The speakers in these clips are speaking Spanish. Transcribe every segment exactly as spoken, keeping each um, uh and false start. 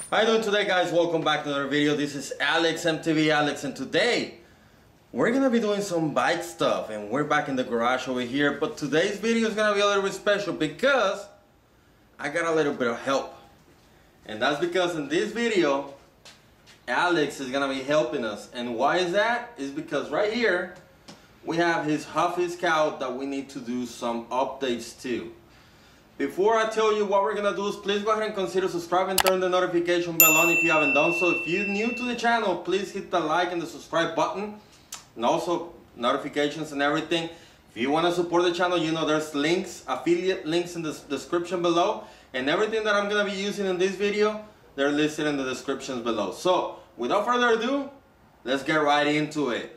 How you doing today, guys? Welcome back to another video. This is Alex, M T V Alex, and today we're gonna be doing some bike stuff, and we're back in the garage over here. But today's video is gonna be a little bit special because I got a little bit of help, and that's because in this video Alex is gonna be helping us. And why is that? Is because right here we have his Huffy Scout that we need to do some updates to. Before I tell you what we're gonna do, is please go ahead and consider subscribing, turn the notification bell on if you haven't done so. If you're new to the channel, please hit the like and the subscribe button, and also notifications and everything. If you want to support the channel, you know there's links, affiliate links in the description below, and everything that I'm gonna be using in this video, they're listed in the descriptions below. So without further ado, let's get right into it.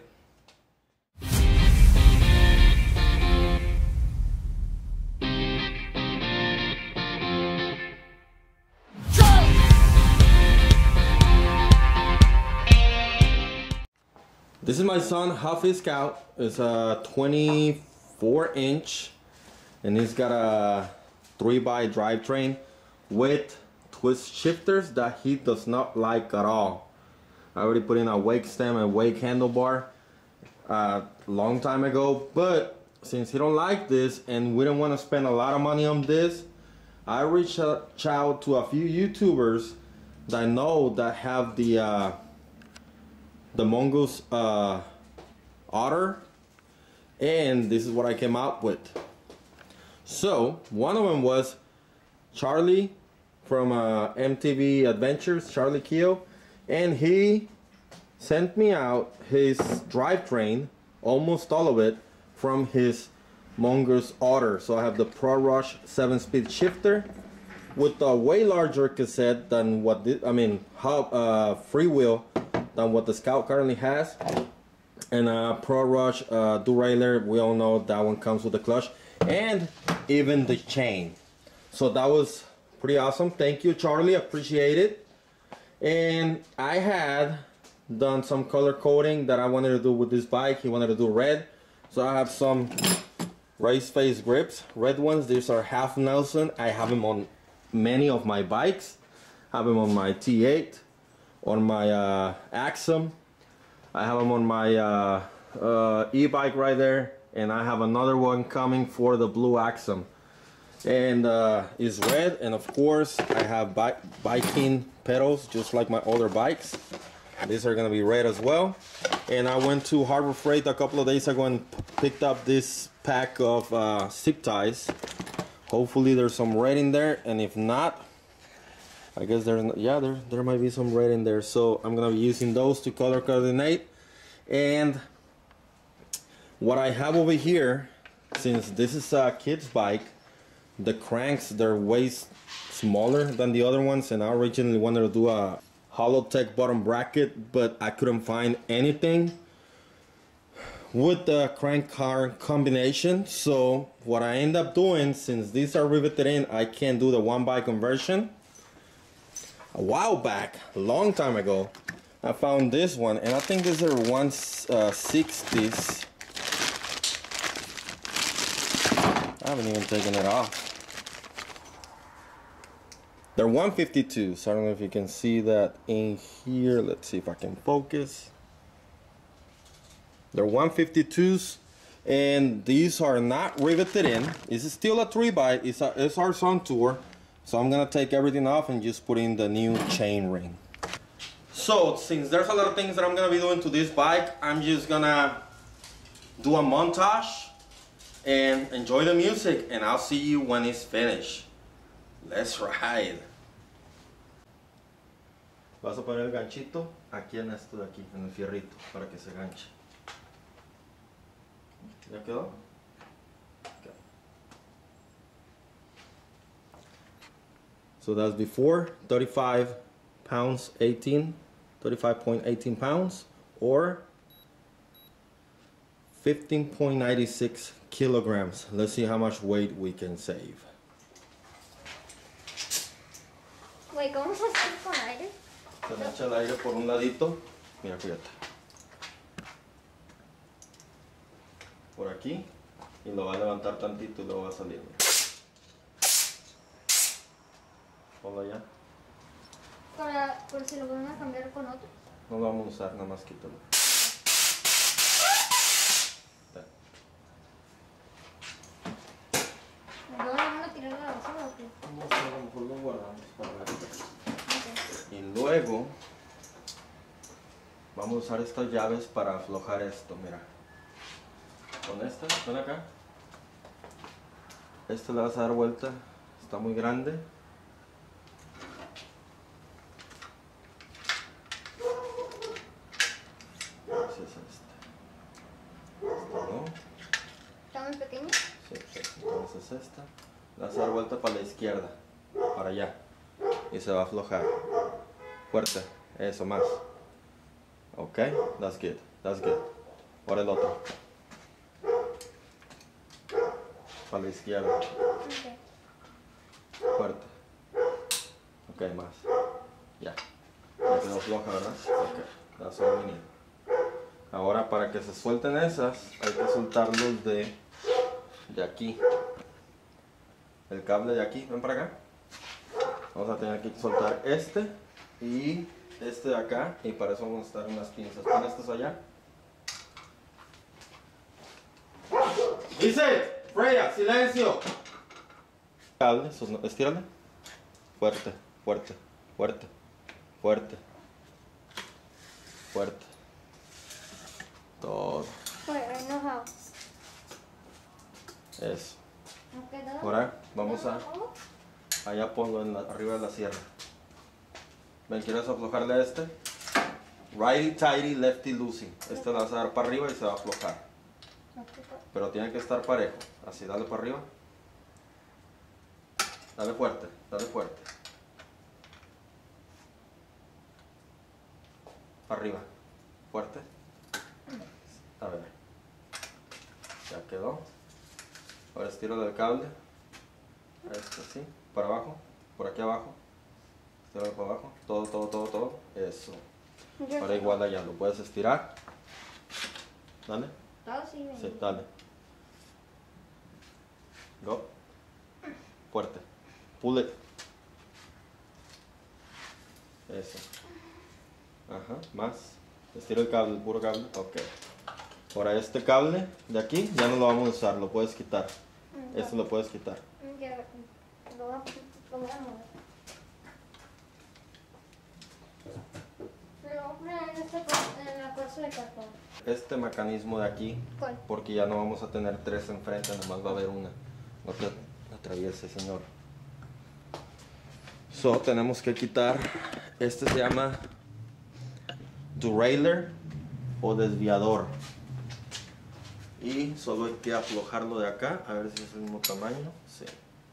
This is my son Huffy Scout. It's a twenty-four inch and it's got a three by drivetrain with twist shifters that he does not like at all. I already put in a wake stem and wake handlebar a long time ago, but since he don't like this and we don't want to spend a lot of money on this, I reached out to a few YouTubers that I know that have the uh, the Mongoose uh, Otter, and this is what I came up with. So one of them was Charlie from uh, M T V Adventures, Charlie Keo, and he sent me out his drivetrain, almost all of it, from his Mongoose Otter. So I have the Pro Rush seven speed shifter with a way larger cassette than what this, I mean hub, uh, freewheel than what the Scout currently has, and a Pro Rush uh, derailleur. We all know that one comes with the clutch and even the chain. So that was pretty awesome. Thank you, Charlie, appreciate it. And I had done some color coding that I wanted to do with this bike. He wanted to do red, so I have some race face grips, red ones. These are half Nelson. I have them on many of my bikes. I have them on my T eight, on my uh, Axum. I have them on my uh, uh, e-bike right there, and I have another one coming for the blue Axum, and uh, it's red. And of course I have bi biking pedals just like my older bikes. These are gonna be red as well. And I went to Harbor Freight a couple of days ago and picked up this pack of uh, zip ties. Hopefully there's some red in there, and if not, I guess there, yeah, there, there might be some red in there. So I'm gonna be using those to color coordinate. And what I have over here, since this is a kid's bike, the cranks, they're way smaller than the other ones, and I originally wanted to do a Holotech bottom bracket, but I couldn't find anything with the crank car combination. So what I end up doing, since these are riveted in, I can't do the one by conversion. A while back, a long time ago, I found this one, and I think these are one sixties. I haven't even taken it off. They're one fifty-two, so I don't know if you can see that in here. Let's see if I can focus. They're one fifty-twos, and these are not riveted in. This is still a three by. It's a it's our Suntour. So I'm gonna take everything off and just put in the new chain ring. So since there's a lot of things that I'm gonna be doing to this bike, I'm just gonna do a montage and enjoy the music, and I'll see you when it's finished. Let's ride. Vas a poner el ganchito aquí en esto de aquí, en el fierrito, para que se ganche. ¿Ya quedó? So that's before, thirty-five pounds, eighteen, thirty-five point one eight pounds, or fifteen point nine six kilograms. Let's see how much weight we can save. Wait, ¿cómo se hace con aire? Se le echa el aire por un ladito. Mira, fíjate. Por aquí. Y lo va a levantar tantito y luego va a salir. Mira. Ponlo allá. Para Por si lo van a cambiar con otro. No lo vamos a usar, nada más quítalo. ¿No lo van a tirar a la basura o qué? No sé, a lo mejor lo guardamos para ver. Ok. Y luego vamos a usar estas llaves para aflojar esto, mira. Con esta, ven acá. Esta le vas a dar vuelta, está muy grande. Así es esta. Esta no. ¿Está muy pequeño? Sí, sí. Entonces esta. Le vas a dar vuelta para la izquierda, para allá. Y se va a aflojar. Fuerte, eso más. Ok, that's good, that's good. Ahora el otro. Para la izquierda. Ok. Fuerte. Ok, más. Ya. Ya quedó floja, ¿verdad? Ok. That's all we need. Ahora para que se suelten esas, hay que soltarlos de, de aquí. El cable de aquí. Ven para acá. Vamos a tener que soltar este y este de acá. Y para eso vamos a necesitar unas pinzas. Pon estos allá. Dice, Freya, silencio. Cable, estírale. Fuerte, fuerte, fuerte, fuerte, fuerte. Todo. Bueno, enojado. Eso. ¿No quedó? Ahora vamos a, ¿No? allá ponlo en la- arriba de la sierra. Ven, ¿quieres aflojarle a este? Righty tighty, lefty loosey. Este le vas a dar para arriba y se va a aflojar. No quedó. Pero tiene que estar parejo. Así, dale para arriba. Dale fuerte, dale fuerte. Para arriba. Fuerte. A ver. Ya quedó. Ahora estiro del cable. Este así. Para abajo. Por aquí abajo. Estíralo para abajo. Todo, todo, todo, todo. Eso. Yo Ahora igual allá. Lo puedes estirar. Dale. todo sí, ven. Sí, dale. Go. Fuerte. Pull it. Eso. Ajá, más. Estira el cable, el puro cable. Ok. Ahora este cable de aquí ya no lo vamos a usar, lo puedes quitar. Mm, Este lo puedes quitar. Ya, lo voy a, lo voy a mover. Lo voy a poner en, esta cosa- en la cosa de cartón. Este mecanismo de aquí, ¿Cuál? porque ya no vamos a tener tres enfrente, nomás va a haber una. No te atraviese, señor. So, tenemos que quitar, este se llama derailleur o desviador. Y solo hay que aflojarlo de acá, a ver si es el mismo tamaño. Sí.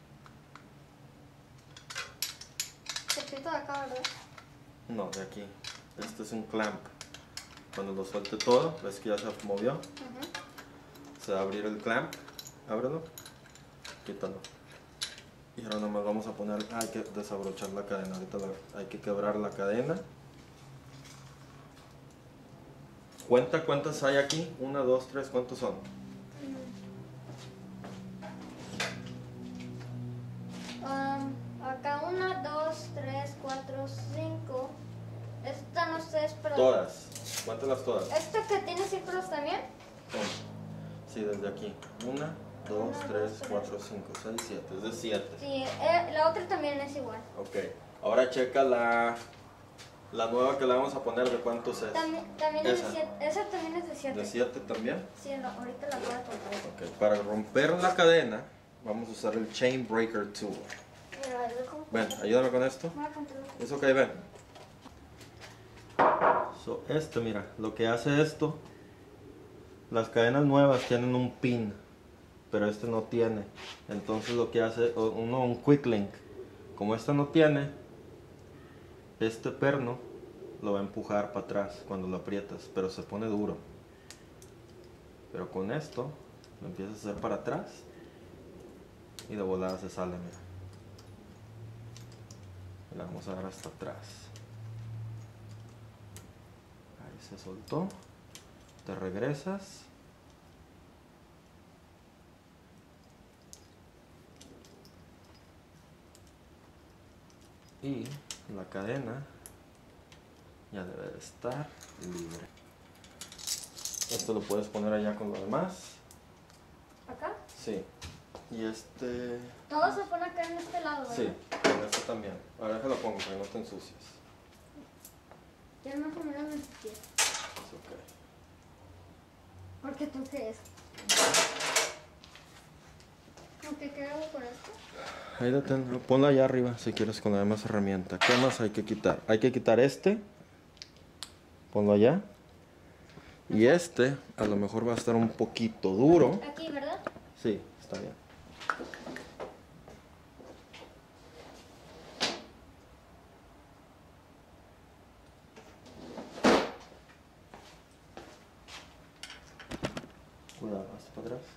Secreto de acá, ¿verdad? No, de aquí. Este es un clamp. Cuando lo suelte todo, ves que ya se movió. Ujú. Se va a abrir el clamp. Ábrelo. Quítalo. Y ahora nomás vamos a poner, hay que desabrochar la cadena. Ahorita la- hay que quebrar la cadena. Cuenta cuántas hay aquí. Una, dos, tres, ¿cuántos son? Um, acá una, dos, tres, cuatro, cinco. Esta no sé, es pero. Todas. Cuéntalas todas. ¿Esta que tiene círculos también? Sí, desde aquí. Una, dos, Una, tres, dos, tres. cuatro, cinco, seis, siete. Es de siete. Sí, eh, la otra también es igual. Ok. Ahora checa la, la nueva que le vamos a poner de cuántos es. También, también es Esa. de siete. Esa también es de siete. ¿De siete también? Sí, no, ahorita la voy a contar. Ok. Para romper la cadena, vamos a usar el Chain Breaker Tool. Mira, yo como- Ven, ayúdame con esto. Voy a contar. Es ok, ven. So, este, mira, lo que hace esto, las cadenas nuevas tienen un pin, pero este no tiene. Entonces lo que hace, o- uno, un quick link, como este no tiene, este perno lo va a empujar para atrás cuando lo aprietas, pero se pone duro. Pero con esto, lo empiezas a hacer para atrás y de volada se sale, mira. Y la vamos a dar hasta atrás. Ahí se soltó. Te regresas. Y la cadena ya debe de estar libre. Esto lo puedes poner allá con lo demás. ¿Acá? Sí. Y este... Todo se pone acá en este lado, ¿verdad? Sí, con este también. Ahora déjalo pongo para que no te ensucies. Ya más o menos me ensucié. Es ok. ¿Por qué tú crees? ¿Qué, ¿Qué hago con esto? Ahí lo tengo. Ponlo allá arriba si quieres con la demás herramienta. ¿Qué más hay que quitar? Hay que quitar este. Ponlo allá. Y este a lo mejor va a estar un poquito duro. Aquí, ¿verdad? Sí, está bien. Cuidado, hasta para atrás.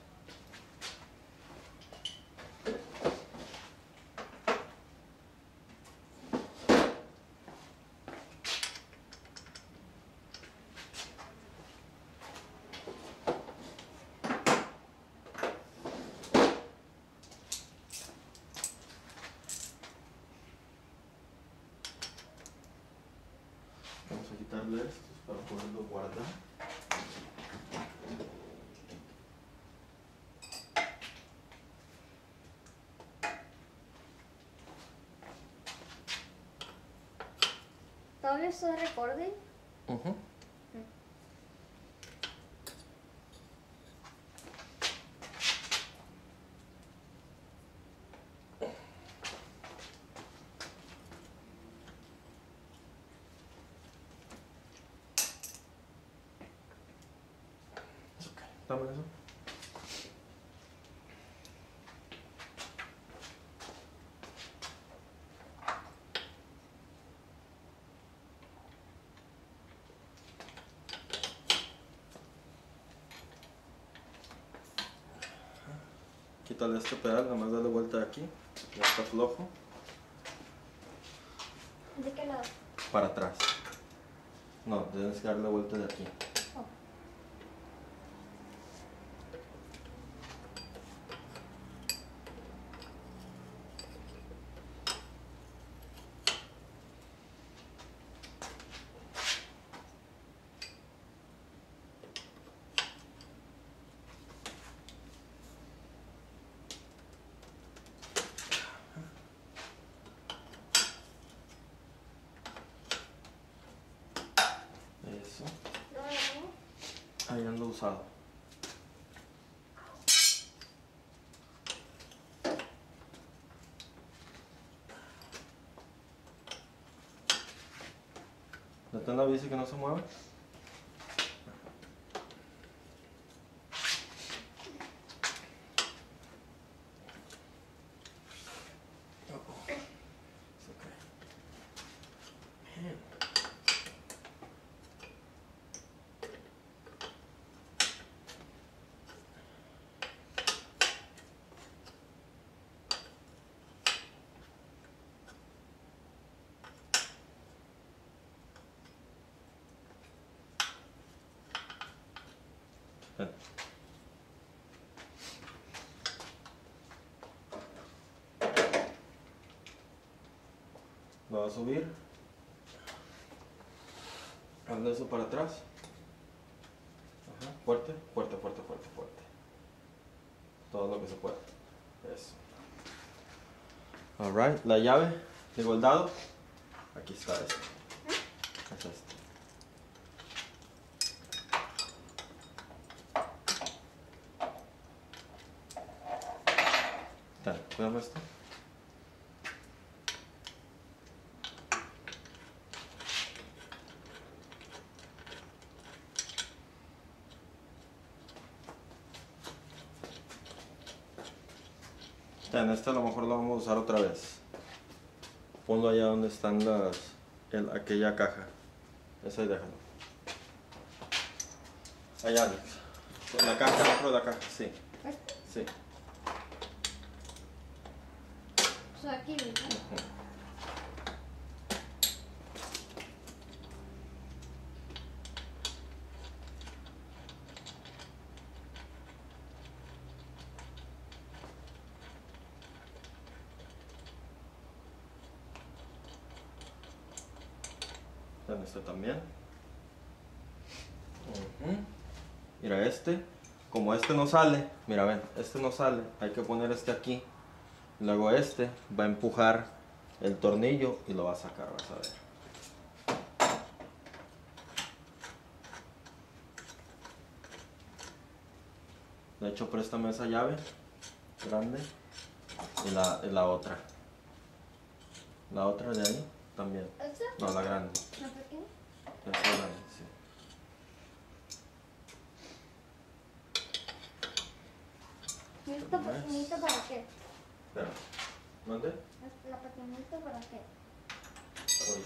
Vamos a quitarle estos para poderlo guardar. ¿Todavía estoy recording? Uh-huh. It's okay. Dame eso. Quítale este pedal, nada más dale vuelta aquí. Ya está flojo. ¿De qué lado? Para atrás. No, tienes que darle vuelta de aquí. Oh. Eso. ¿No me lo pongo? Ahí ando usado. ¿Detén la bici que no se mueve? It's okay. Man. Ven. Lo va a subir. Hazle eso para atrás. Ajá. Fuerte, fuerte, fuerte, fuerte, fuerte. Todo lo que se pueda. Eso. Alright, la llave, digo el dado. Aquí está este. Es este. Dale, cuidado esto. Ten, este a lo mejor lo vamos a usar otra vez. Ponlo allá donde están las, el, aquella caja. Esa ahí déjalo. Allá, Alex. La caja, dentro de la caja, sí. ¿Este? Sí. O sea, aquí, ¿verdad? Ujú. En este también. Uh-huh. Mira este, como este no sale, mira ven, este no sale, hay que poner este aquí. Luego este va a empujar el tornillo y lo va a sacar, vas a ver. De hecho, préstame esa llave grande y la, y la otra. La otra de ahí también. ¿Esta? No, la grande. ¿La pequeña? Esa grande, sí. ¿Y esta pequeñita para qué? Espera, ¿mande? ¿La pequeñita para qué? Ahorita.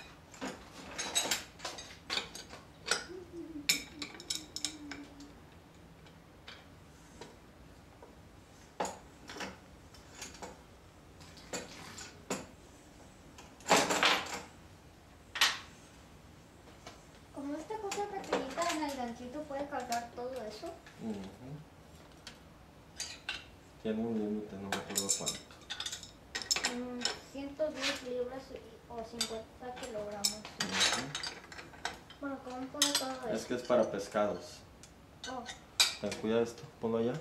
Como esta cosa pequeñita en el ganchito puede cargar todo eso. Uh-huh. Tiene un límite, no me acuerdo cuánto. Mm, ciento diez libras y- o cincuenta kilogramos. Uh-huh. Bueno, ¿cómo pone todo eso? Es que es para pescados. Oh, Ten cuidado esto, ponlo allá.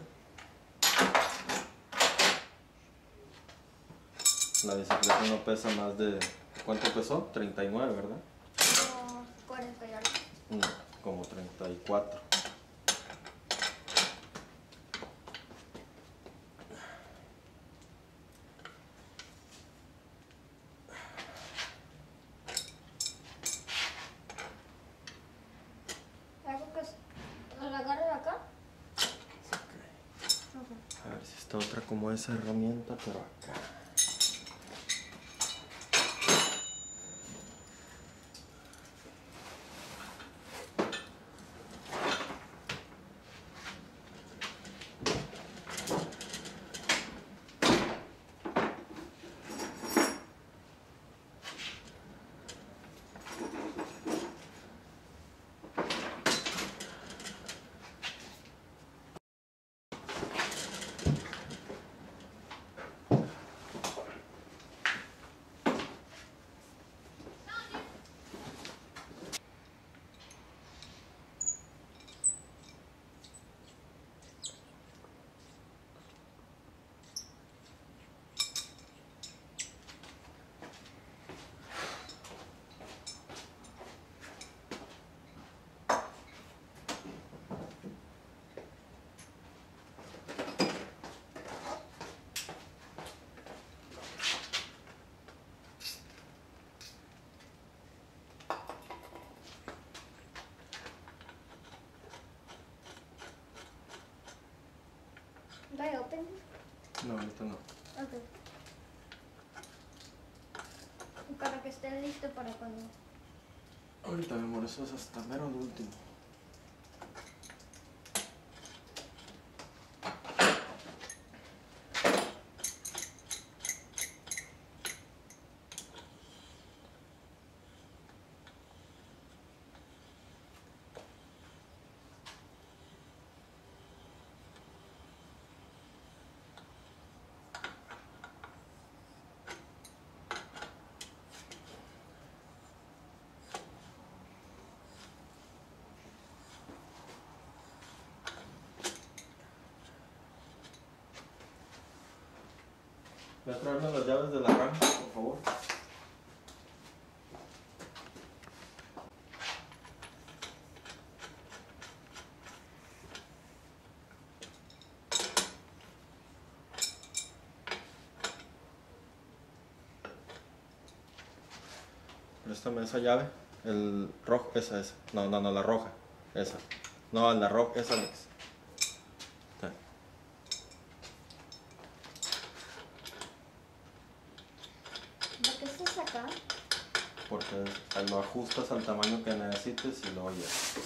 La bicicleta no pesa más de... ¿Cuánto pesó? treinta y nueve, ¿verdad? como cuarenta y algo. Mm, como treinta y cuatro. ¿Algo que es- ¿la agarre de acá? Ok. Ok. A ver si está otra como esa herramienta, pero acá. ¿Do I open? No, ahorita no. Ok. Para que esté listo para cuando... Ahorita me amor, eso es hasta mero el último. ¿Me traerme las llaves del arranque, por favor? Préstame esa llave. El rojo, esa, esa. No, no, no, la roja. Esa. No, la roja, esa, Alex. Ten. ¿Por qué estás acá? Porque lo ajustas al tamaño que necesites y luego ya.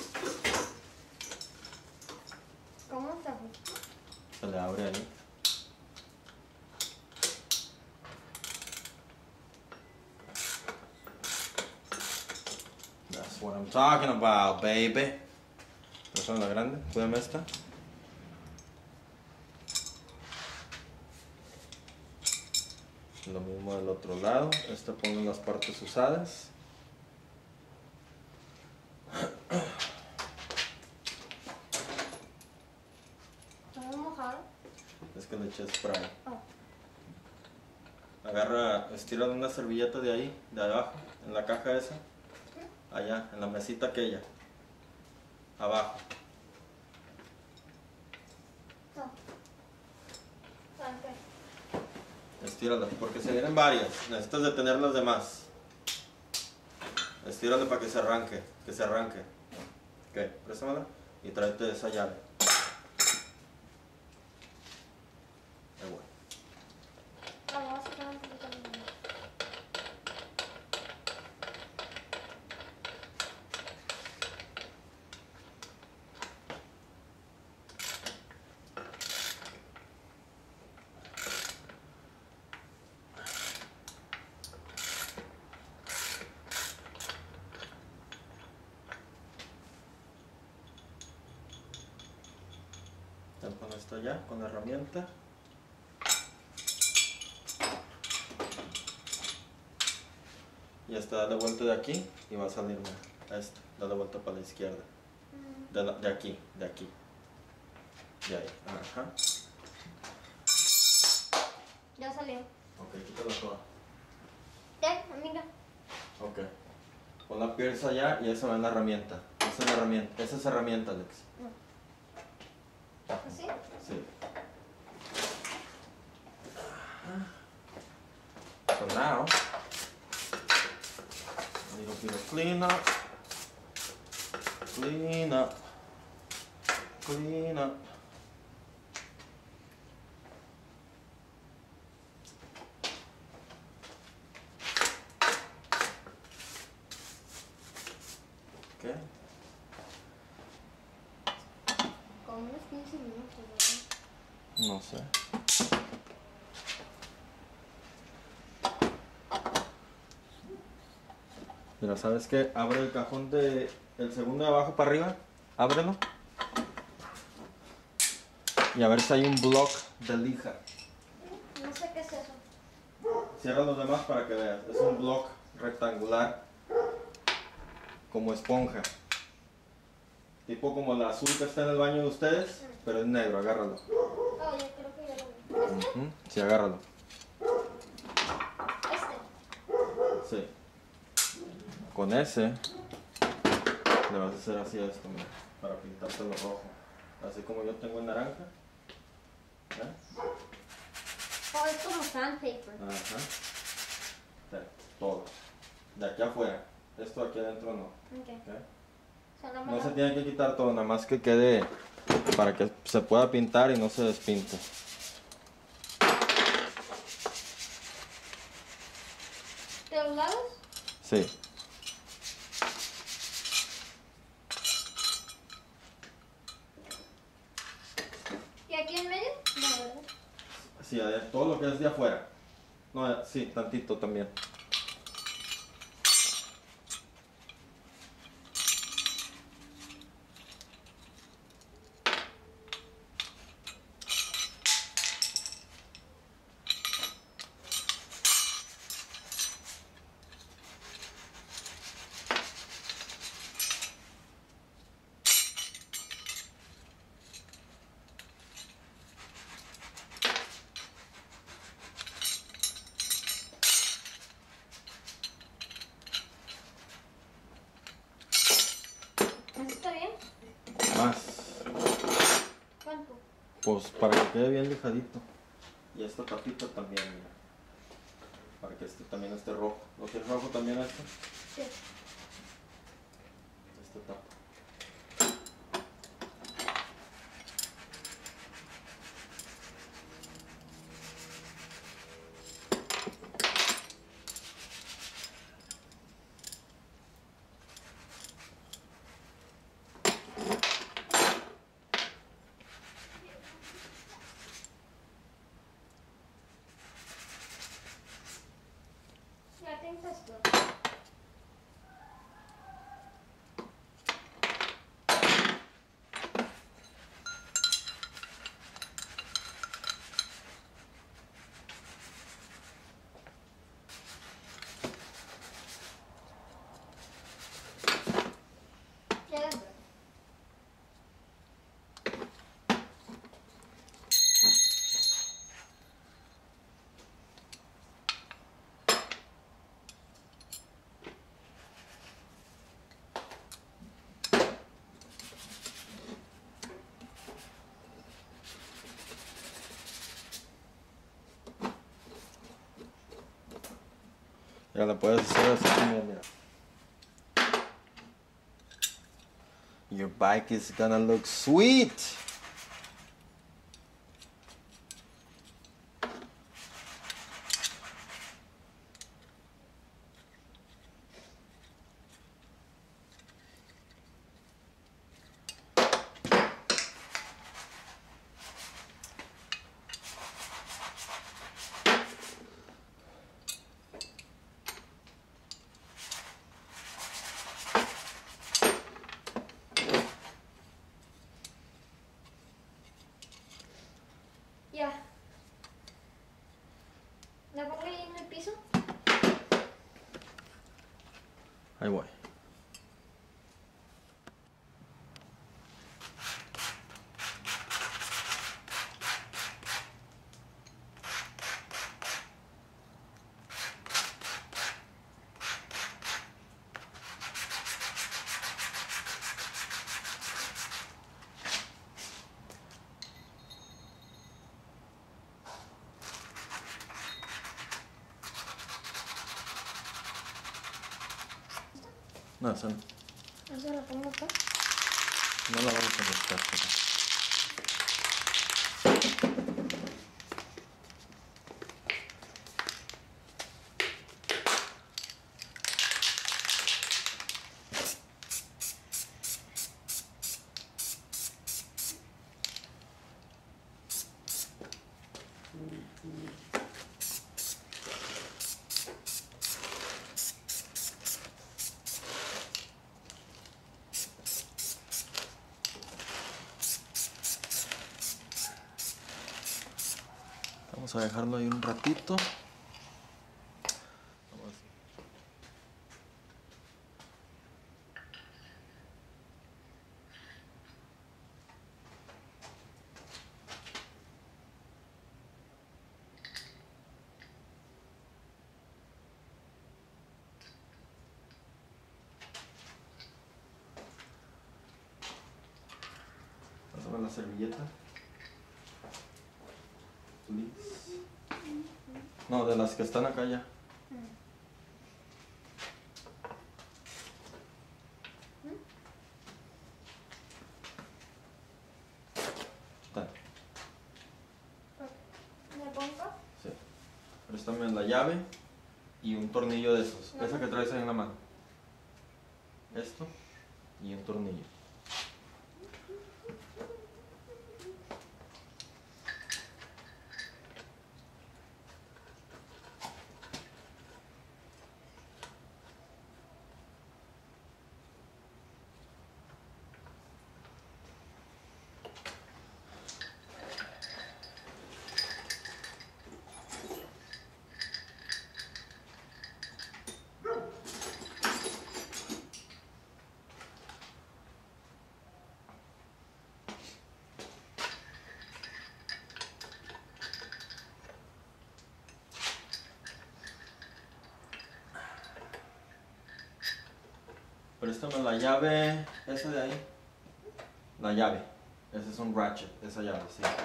¿Cómo se ajusta? Se le abre ahí. That's what I'm talking about, baby. Esa es la grande. Cuídame esta. Lo mismo del otro lado. Esta pongo en las partes usadas. ¿Está mojado? Es que le eché spray. Oh. Agarra, estira una servilleta de ahí, de abajo, en la caja esa. Allá, en la mesita aquella. Abajo. No. ¿Para qué? Estírala, porque se vienen varias. Necesitas detener las demás. Estírale para que se arranque, que se arranque. Ok, préstamela y tráete esa llave. Ahí voy. Vamos a sacar un poquito de mano. Ya con esto ya, con la herramienta. Y hasta dale vuelta de aquí y va a salir a esta. Dale vuelta para la izquierda. De, la- de aquí, de aquí. De ahí. Ajá. Ya salió. Ok, quítala toda. Ya, amiga. Ok. Pon la pierza allá y esa va en la herramienta. Esa es la herramienta. Esa es herramienta, Alex. ¿Así? Sí. So now, a little bit of clean up. Clean up. Clean up. Okay. Como unos quince minutos, ¿verdad? No sé. Mira, ¿sabes qué? Abre el cajón de el segundo de abajo para arriba. Ábrelo. Y a ver si hay un block de lija. No sé qué es eso. Cierra los demás para que veas. Es un block rectangular como esponja. Tipo como el azul que está en el baño de ustedes, pero es negro. Agárralo. Oh, ya creo que ya lo vi. Ujú, sí, agárralo. Este. Sí. Con ese le vas a hacer así a esto, mira, para pintártelo rojo. Así como yo tengo el naranja. ¿Eh? Oh, es como sandpaper. Ajá. Sí, todo. De aquí afuera. Esto aquí adentro no. Ok. ¿Ok? O sea, no me No lo- se tiene que quitar todo, nada más que quede para que se pueda pintar y no se despinte. ¿De los lados? Sí. ¿Y aquí en medio? No, ¿verdad? Sí, ade- todo lo que es de afuera. No, eh, sí, tantito también. ¿Eso está bien? Más. ¿Cuánto? Pues para que quede bien lijadito. Y esta tapita también, mira. Para que este también esté rojo. ¿Lo quieres rojo también este? Sí. Esta tapa. Ya tienes esto. Ya la puedes hacer así también, mira. Your bike is gonna look sweet. Ya. ¿La pongo ahí en el piso? Ahí voy. No, eso no. ¿Eso la pongo acá? No la vamos a buscar. Vamos a dejarlo ahí un ratito. Vamos. Pásame la servilleta. Please. No, de las que están acá ya. Está. ¿Me pongo? Sí. Préstame la llave y un tornillo de esos. Esa que traes ahí en la mano. Esto y un tornillo. Préstame la llave, esa de ahí. La llave. Ese es un ratchet, esa llave, sí. Ajá.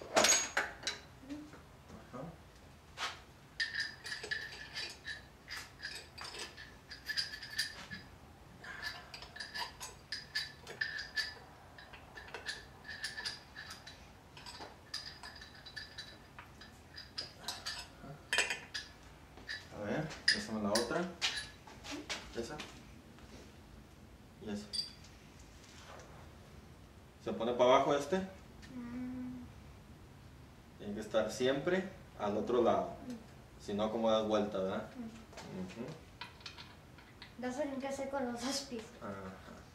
A ver, préstame la otra. Esa. Y esa. Se pone para abajo este. Tiene que estar siempre al otro lado. Si no, como das vuelta, ¿verdad? Uh-huh. No sé qué hacer con los aspis. Ajá.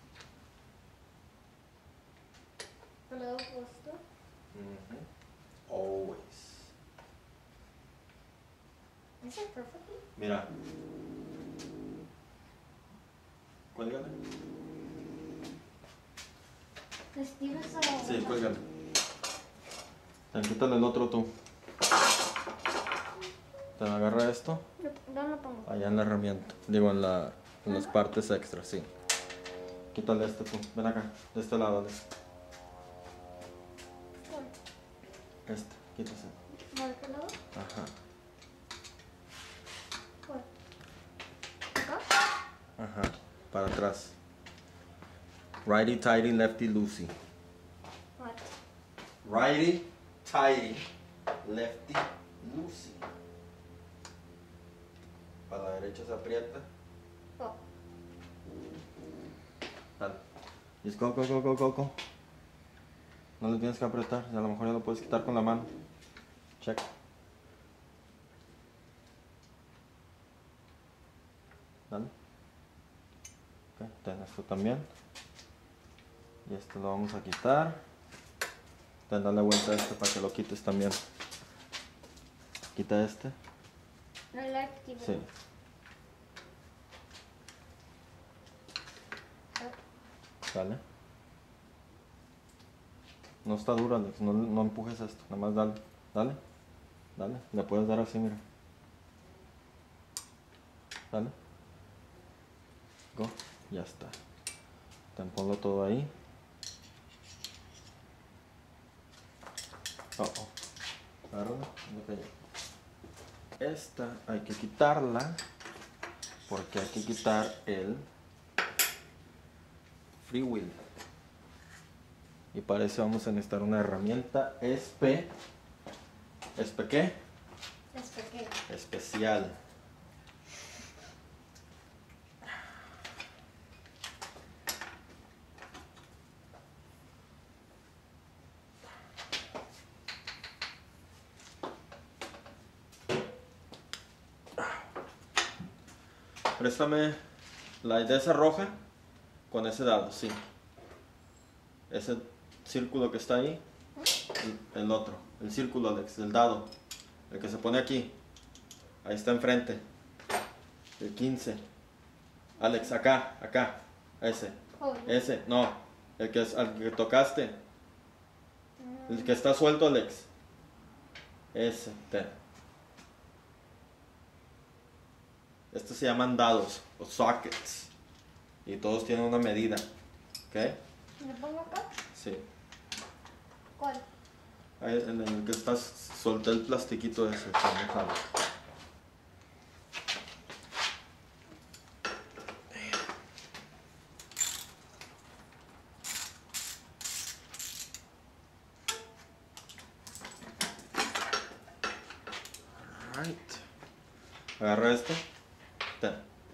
¿Lo he puesto? Uh-huh. Always. ¿Es el perfecto? Mira. Cuélgale. ¿Estilo esa? Sí, cuélgale. Ten, quítale el otro tú. Te agarra esto. ¿Dónde lo pongo? Allá en la herramienta. Digo, en, la, en las partes extras, sí. Quítale este tú. Ven acá, de este lado. De este. Este, quítase. ¿De qué lado? Ajá. ¿Cuál? para atrás. Righty tighty, lefty loosey. What? Righty tighty, lefty loosey. Para la derecha se aprieta. Oh. Dale. Just go, go, go, go, go, go. No le tienes que apretar, a lo mejor ya lo puedes quitar con la mano. Check. Dale. Ok, ten esto también. Y esto lo vamos a quitar. Ten, dale vuelta a este para que lo quites también. Quita este. No lefty. Sí. Dale. No está duro, Alex. No, no empujes esto. Nada más dale. Dale. Dale. Le puedes dar así, mira. Dale. Go. Ya está. Ten, ponlo todo ahí. Oh, oh. Agárrala. ¿Dónde cayó? Esta hay que quitarla. Porque hay que quitar el freewheel. Y para eso vamos a necesitar una herramienta espe... ¿Espe qué? Es pequeño. Especial. Préstame la de esa roja con ese dado, sí. Ese círculo que está ahí, el, el otro, el círculo, Alex, el dado, el que se pone aquí, ahí está enfrente, el quince. Alex, acá, acá, ese, Oh, ese, no, el que, al que tocaste, el que está suelto, Alex, ese, ten. Estos se llaman dados o sockets y todos tienen una medida, ¿ok? ¿Me pongo acá? Sí. ¿Cuál? Ahí en el que estás, solté el plastiquito ese, está mojado. Alright. Agarra esto. Ten.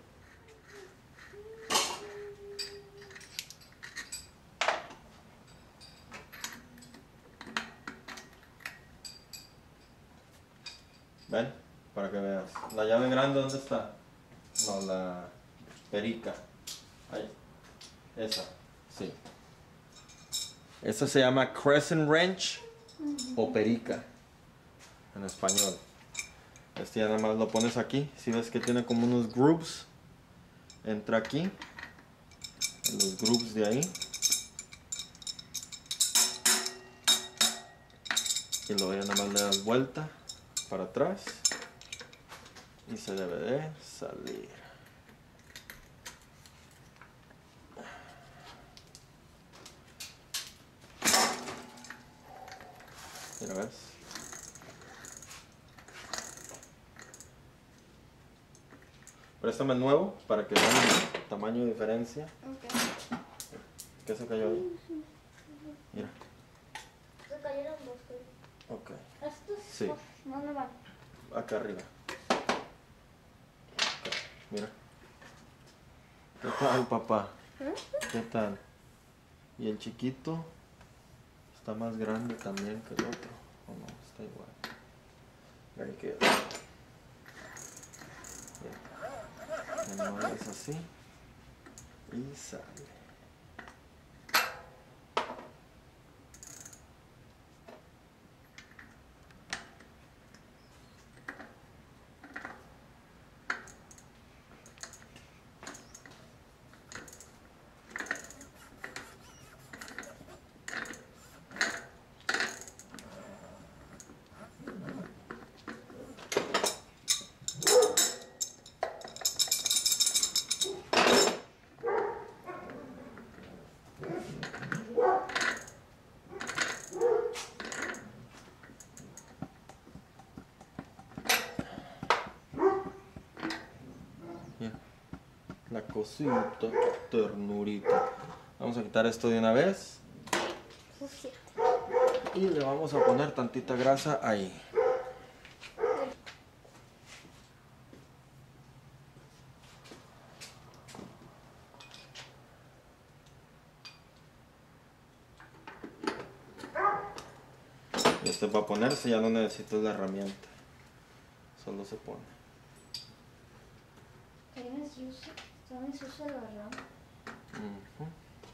Ven, para que veas. La llave grande, ¿dónde está? No, la perica. Ahí. Esa, sí. Esa se llama crescent wrench o perica en español. Este ya nada más lo pones aquí. Si ves que tiene como unos grooves, entra aquí, en los grooves de ahí, y luego ya nada más le das vuelta para atrás y se debe de salir. Mira, ves. Préstame el nuevo para que vean el tamaño de diferencia. Ok. ¿Qué se cayó ahí? Mira. Se cayeron dos. Creo. Ok. Estos Sí. no, no me van. Acá arriba. Ok, mira. ¿Qué tal, papá? ¿Qué tal? Y el chiquito está más grande también que el otro. ¿O no? Está igual. Very good. Le mueves así y sale. cosita, qué ternurita. Vamos a quitar esto de una vez. Y le vamos a poner tantita grasa ahí. Este para ponerse ya no necesito la herramienta. Solo se pone. Uh-huh.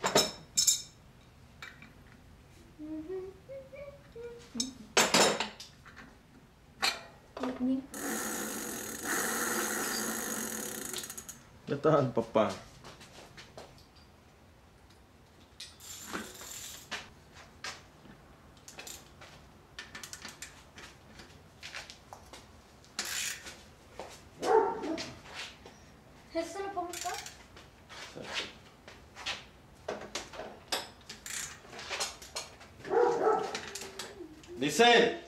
¿Qué tal, papá? ¿Eso lo pongo acá? Dice.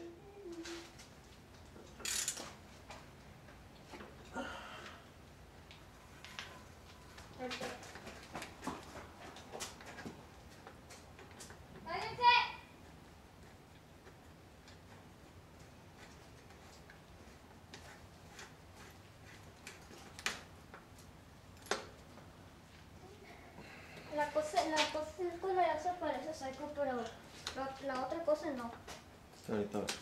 La cosa, la cosa con la grasa parece seco, pero la, la otra cosa no. Ahorita vemos.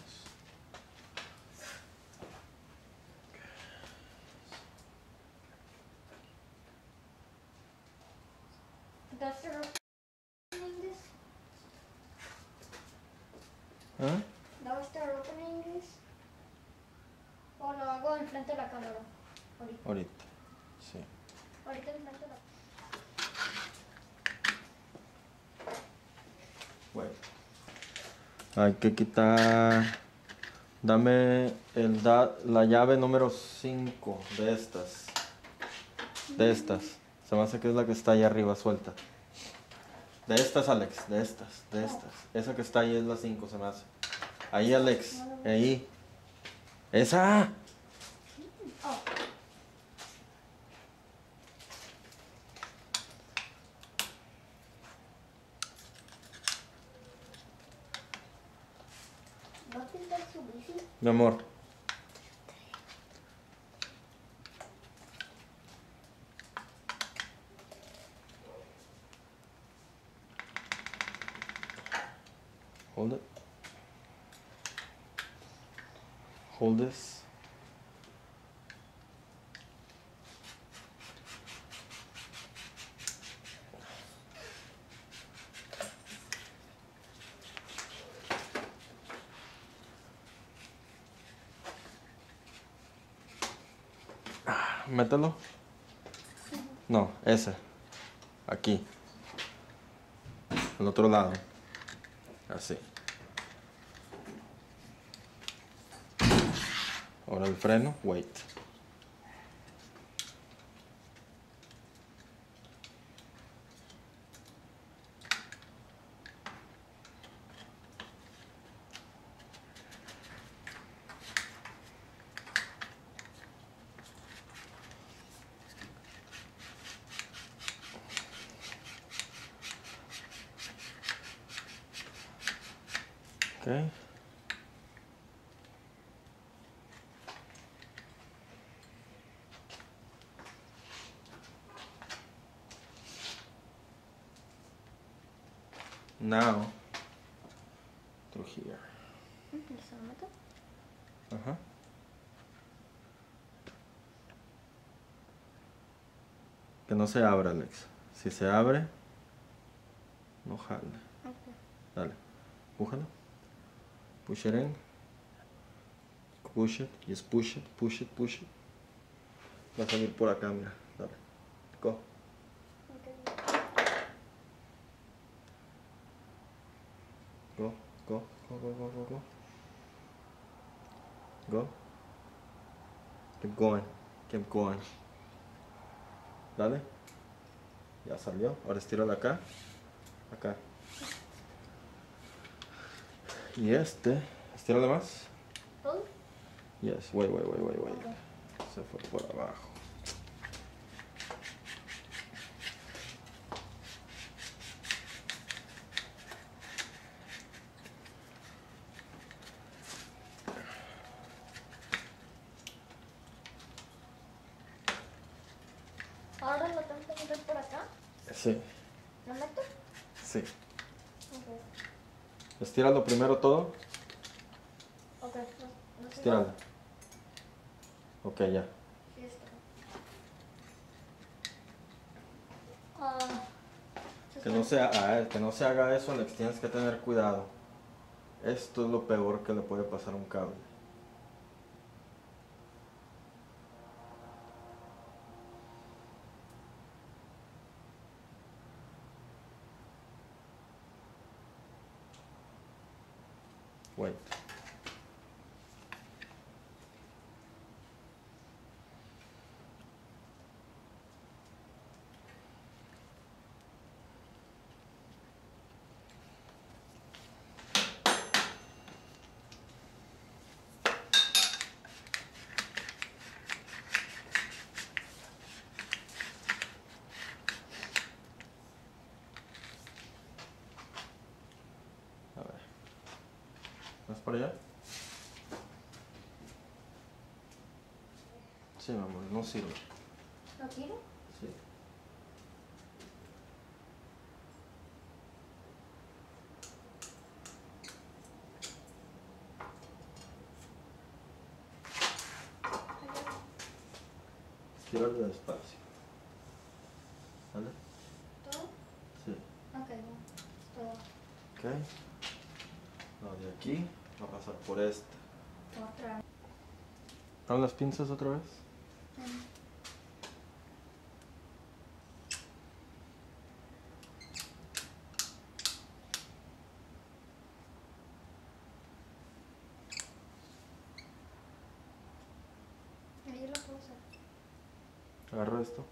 Does the opening this? ¿Ah? ¿Does the opening this? ¿O lo hago enfrente de la cámara? Ahorita. Ahorita, sí. Ahorita enfrente de la cámara. Bueno. Hay que quitar. Dame el da, la llave número cinco de estas. De estas. Se me hace que es la que está ahí arriba suelta. De estas, Alex. De estas. De estas. Esa que está ahí es la cinco, se me hace. Ahí, Alex. Ahí. ¡Esa! Oh. ¿Va a pintar su bici? Mi amor. Hold it. Hold this. Mételo. No, ese. Aquí. Al otro lado. Así. Ahora el freno. Wait. Okay. Now, through here. Ajá. Que no se abra, Alex. Si se abre, no jale. Okay. Dale, pújalo. Push it in. Push it. Just push it, push it, push it. Va a salir por acá, mira. Dale. Go. Go, go, go, go, go, go, go. Go. Keep going. Keep going. Dale. Ya salió. Ahora estírala acá. Acá. Y este. Estírale más. ¿Todo? Yes. Wait, wait, wait, wait, wait. Se fue por abajo. Sí, ¿Lo meto? sí. Ok. Estíralo primero todo. Ok, no, no sé. Estíralo. Ok, ya. Sí, está. Ah, Que no, se, ah, que no se haga eso, Alex. Tienes que tener cuidado. Esto es lo peor que le puede pasar a un cable. Wait. A ver. ¿Vas para allá? Sí, mi amor, no sirve. ¿Lo tiro? Sí. Estíralo despacio. ¿Vale? ¿Todo? Sí. Ok, ya. Todo. Ok. Lo de aquí va a pasar por este. Otra vez. ¿Abre las pinzas otra vez? Mm. Ahí lo puedo hacer. Agarro esto.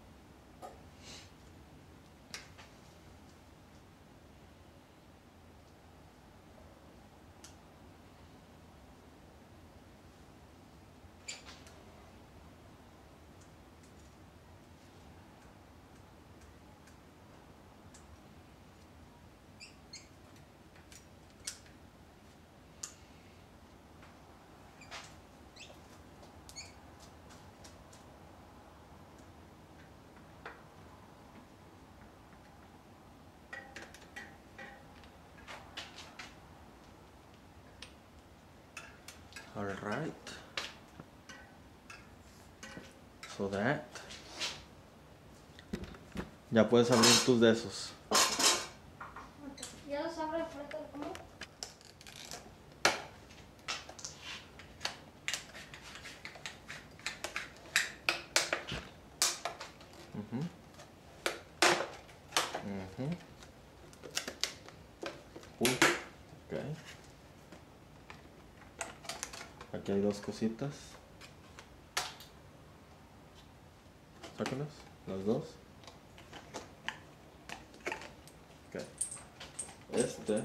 All right. So that. Ya puedes abrir tus de esos. Ok. ¿Ya los abre el frente del cómo? Ujú. Ujú. Uy. Ok. Aquí hay dos cositas. Sácalas, las dos. Ok. Este.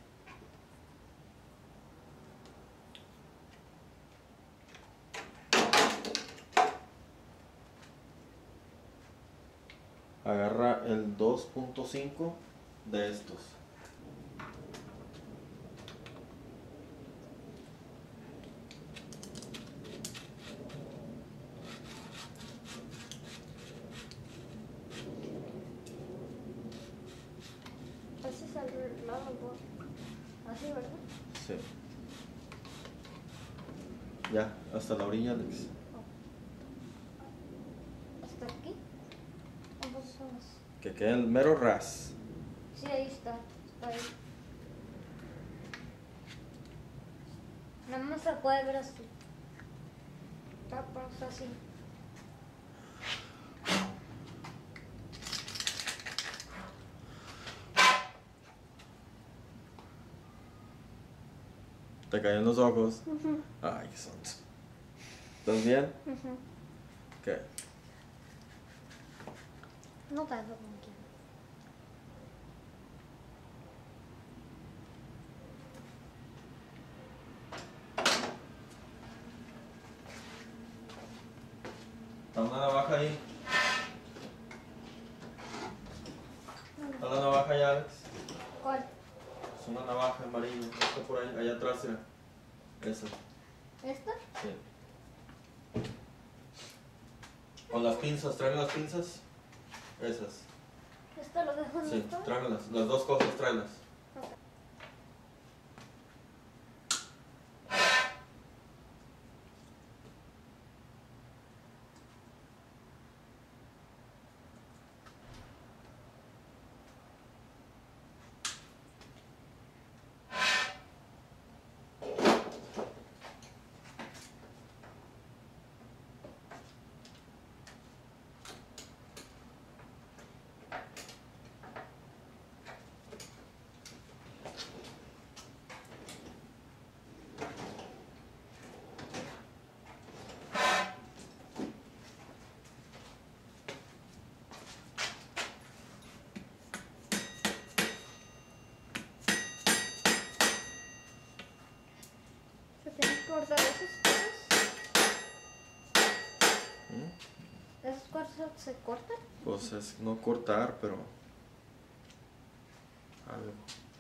Agarra el dos punto cinco de estos. Ese es el lado dos. Así, ¿verdad? Sí. Ya, hasta la orilla, Alex. ¿Hasta aquí? ¿Cuántos son los? Que quede el mero ras. Sí, ahí está. Está ahí. Nada más se puede ver así. Está pues, así. Te cayó en los ojos. Uh-huh. Ay, qué sonso. ¿Estás bien? Uh-huh. ¿Qué? No tanto como quiero. Está una navaja ahí. Está la navaja allá, Alex. ¿Cuál? Es una navaja amarilla. Está por ahí, allá atrás, mira. Esa. ¿Esta? Sí. Con las pinzas, ¿traen las pinzas? Esas. ¿Esto lo dejo en Sí, el carro? tráemelas. Las dos cosas, tráelas. Ok. ¿Se tienen que cortar esos cuadros? ¿Mm? ¿Esos cuadros se cortan? Pues es no cortar, pero algo.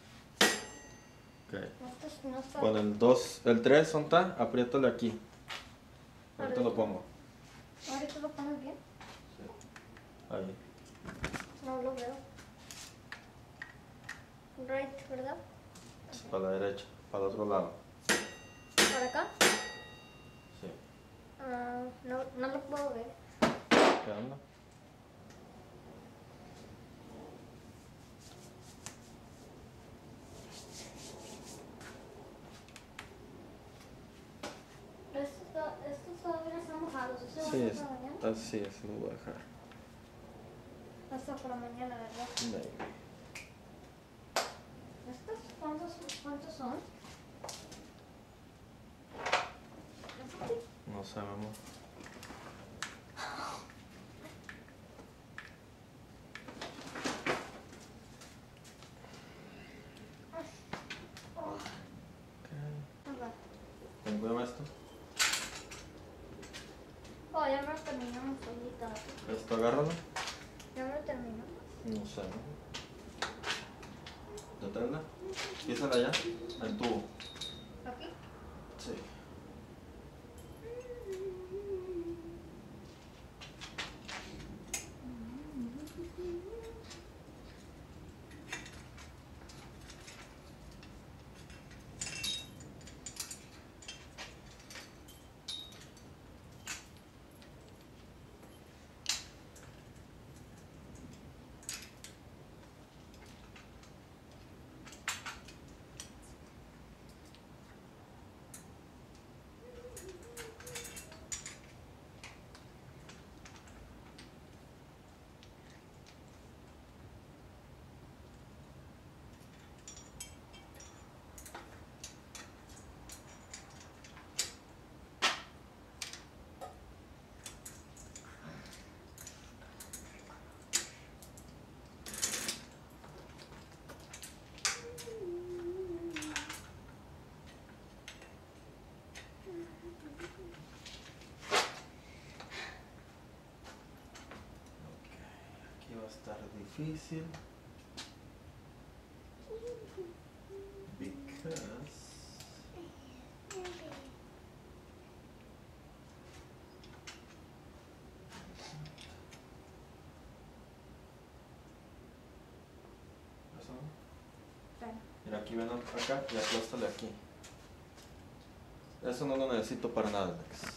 Okay. Estos no están. Con el dos, el tres, ¿dónde está? Apriétale aquí. Ahorita Ahorita. lo pongo. ¿Ahorita lo pones bien? Sí. Ahí. No lo veo. Right, ¿verdad? Para la derecha, para el otro lado. ¿Para acá? Sí. Ah, no, no lo puedo ver. ¿Qué onda? Estos, to- estos todavía están mojados. ¿Eso va a Sí, ser es, para mañana? así es, lo voy a dejar. Hasta para mañana, ¿verdad? Maybe. ¿Estos cuántos, cuántos son? No sabemos. Ajá. ¿Ten cuidado esto? Oh, ya me lo terminamos ahorita. Esto agárralo. Ya me lo terminamos. No sé. ¿Ya traerla? Písala ya. El tubo. ¿Aquí? Sí. Aquí va a estar difícil. Because ¿eso? Bueno. Mira, aquí ven acá y aplástale aquí. Eso no lo necesito para nada, Alex.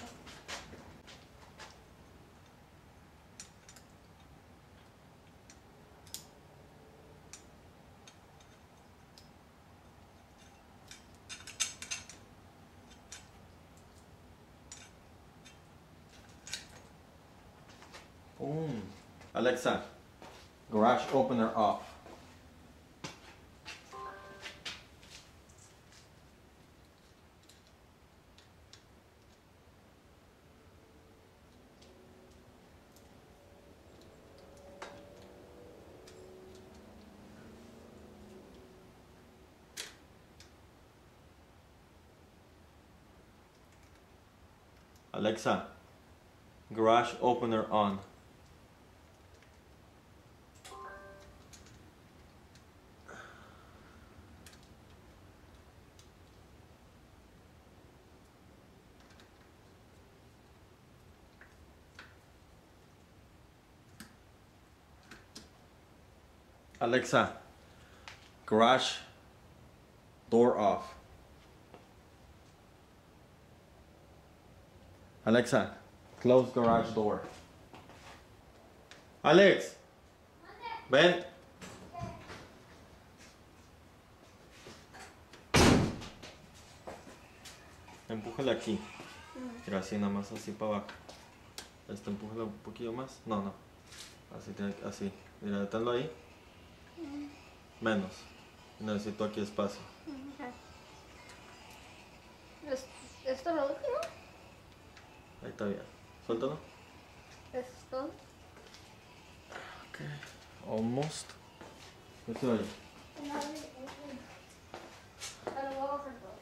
Boom. Alexa, garage opener off. Alexa, garage opener on. Alexa, garage door off. Alexa, close garage door. Alex, ven. Empújala aquí. Mira, así nada más, así para abajo. Este, empújala un poquillo más. No, no. Así, tiene que- así. Mira, deténlo ahí. Menos. Necesito aquí espacio. ¿Es- ¿Esto es lo último? Ahí está bien. Suéltalo. ¿Eso es todo? Ok. Almost. ¿Qué se oye? Ahora voy a bajar todo.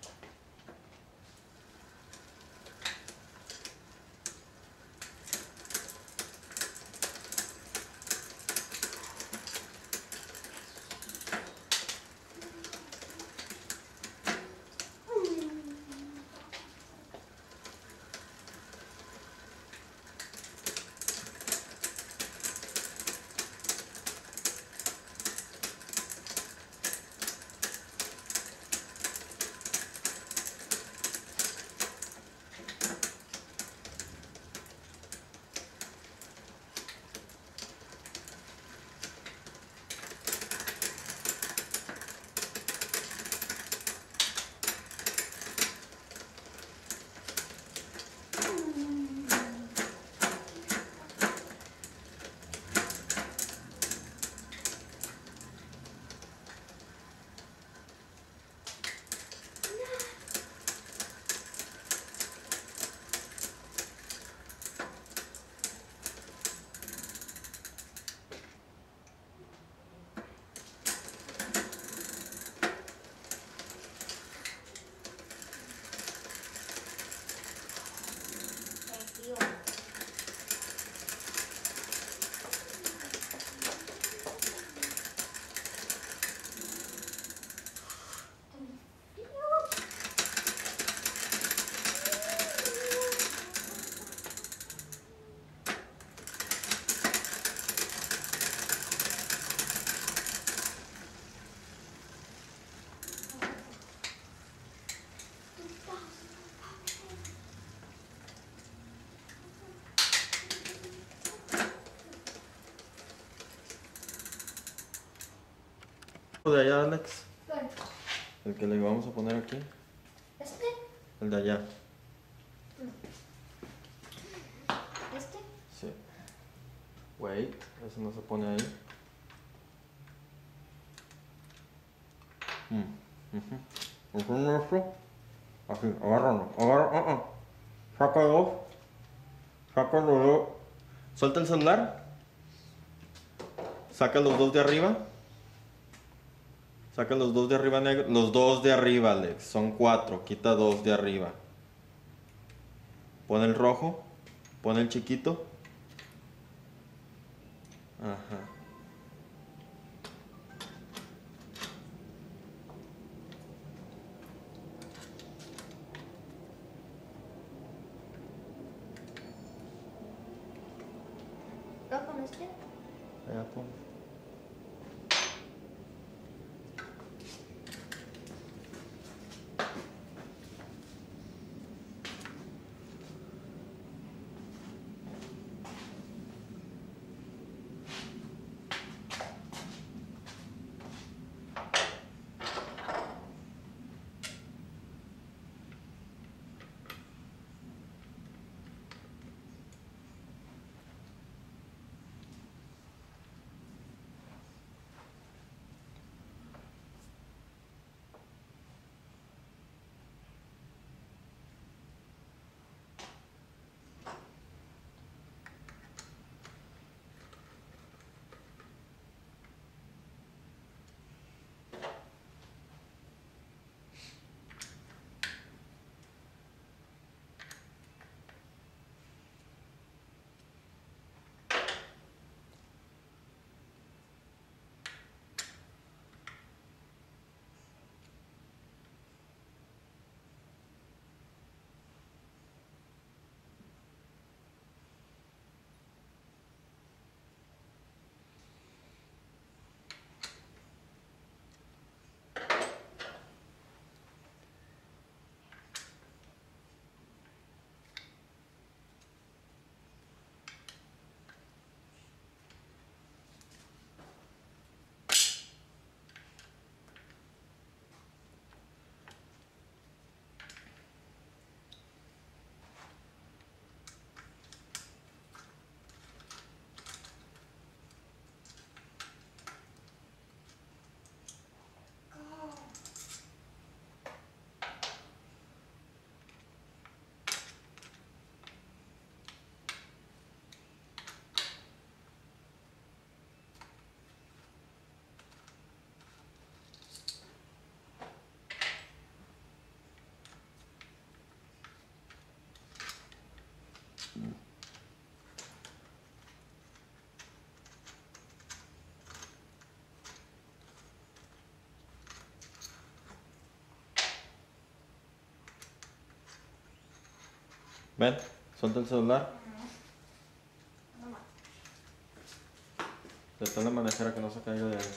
De allá, Alex. ¿Cuál? El que le vamos a poner aquí. ¿Este? El de allá. ¿Este? Sí. Wait, ese no se pone ahí. Mm. Ujú. Ujú, esto. Así, agárralo. Agarra, ah, ah. Saca dos. Saca los dos. Suelta el celular. Saca los dos de arriba. Saca los dos de arriba negro. Los dos de arriba, Alex. Son cuatro. Quita dos de arriba. Pon el rojo. Pon el chiquito. Ajá. ¿Lo con este? Allá pon. Ven, suelta el celular. Detén la manejera que no se caiga de ahí.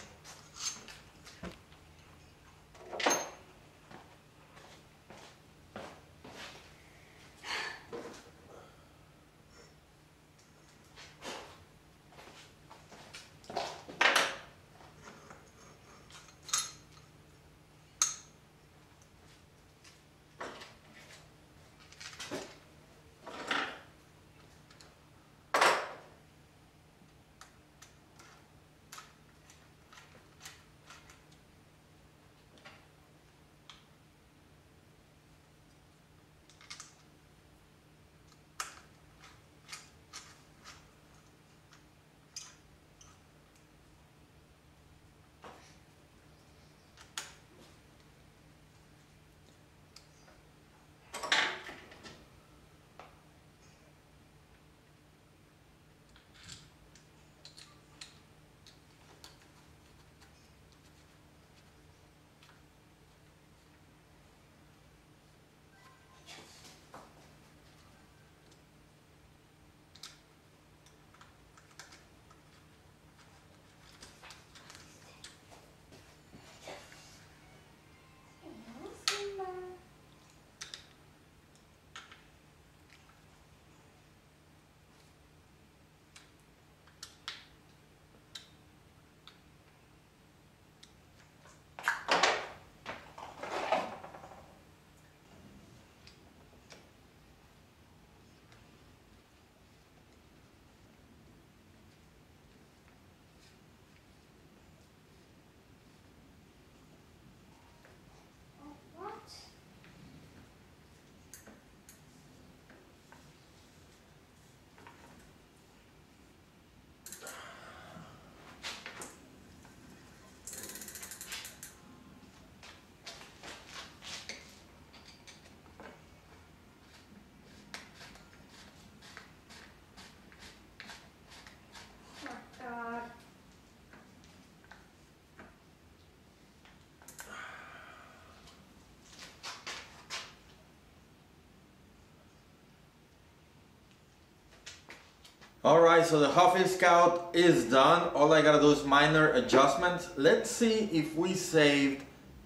Alright, so the Huffy Scout is done. All I gotta do is minor adjustments. Let's see if we saved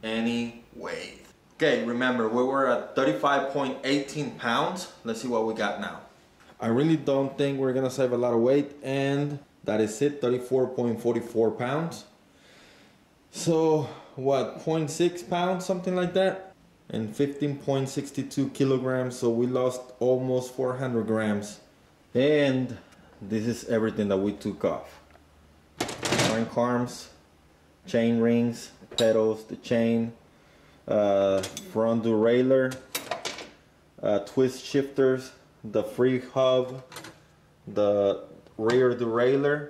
any weight. Okay, remember we were at thirty-five point one eight pounds. Let's see what we got now. I really don't think we're gonna save a lot of weight, and that is it, thirty-four point four four pounds. So what, zero point six pounds, something like that? And fifteen point six two kilograms, so we lost almost four hundred grams. And this is everything that we took off. Crank arms, chain rings, pedals, the chain, uh, front derailleur, uh, twist shifters, the free hub, the rear derailleur.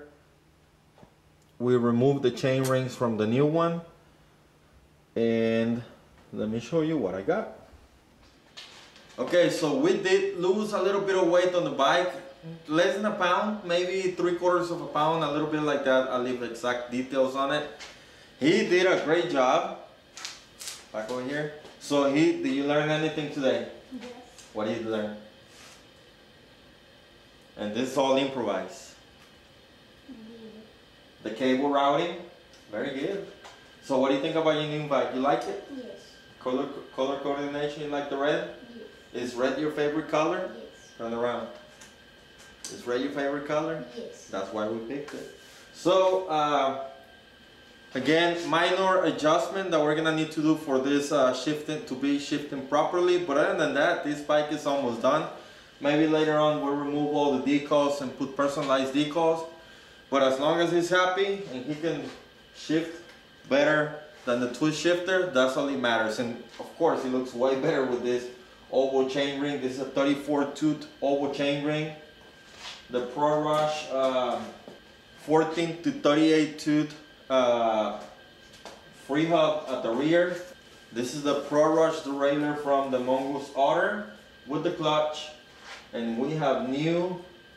We removed the chain rings from the new one, and let me show you what I got. Okay, so we did lose a little bit of weight on the bike, less than a pound, maybe three quarters of a pound, a little bit like that. I'll leave exact details on it. He did a great job. Back over here. So he, did you learn anything today? Yes. What did you learn? And this is all improvised. The cable routing, very good. So what do you think about your new bike? You like it? Yes. Color, color coordination, you like the red? Yes. Is red your favorite color? Yes. Turn around. Is red your favorite color? Yes. That's why we picked it. So, uh, again, minor adjustment that we're gonna need to do for this uh, shifting, to be shifting properly. But other than that, this bike is almost done. Maybe later on we'll remove all the decals and put personalized decals. But as long as he's happy and he can shift better than the twist shifter, that's all that matters. And of course, he looks way better with this oval chain ring. This is a thirty-four tooth oval chain ring. The Pro Rush um, fourteen to thirty-eight tooth uh, free hub at the rear. This is the Pro Rush derailleur from the Mongoose Otter with the clutch. And we have new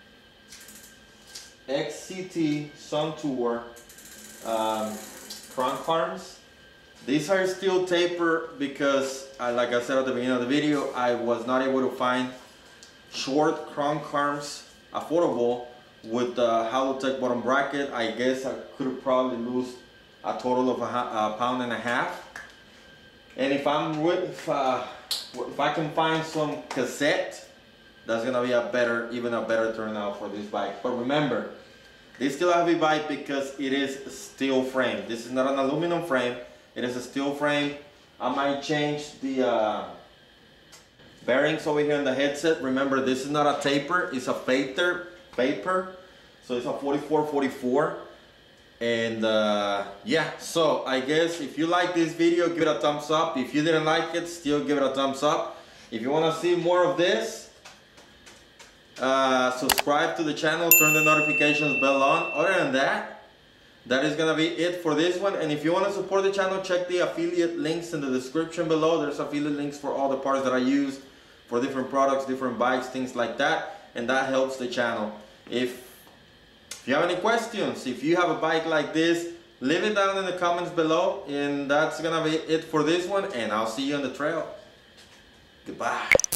X C T Sun Tour um, trunk arms. These are still tapered because, uh, like I said at the beginning of the video, I was not able to find short trunk arms, affordable, with the Halotech bottom bracket. I guess I could probably lose a total of a, a pound and a half. And if I'm with, if, uh, if I can find some cassette, that's gonna be a better, even a better turnout for this bike. But remember, this is still a heavy bike because it is steel frame. This is not an aluminum frame. It is a steel frame. I might change the uh, bearings over here in the headset. Remember, this is not a taper, it's a Fater, Vapor. So it's a forty-four forty-four. And uh, yeah, so I guess if you like this video, give it a thumbs up. If you didn't like it, still give it a thumbs up. If you want to see more of this, uh, subscribe to the channel, turn the notifications bell on. Other than that, that is gonna be it for this one. And if you want to support the channel, check the affiliate links in the description below. There's affiliate links for all the parts that I use for different products, different bikes, things like that, and that helps the channel. If If you have any questions, if you have a bike like this, leave it down in the comments below. And that's gonna be it for this one, and I'll see you on the trail. Goodbye.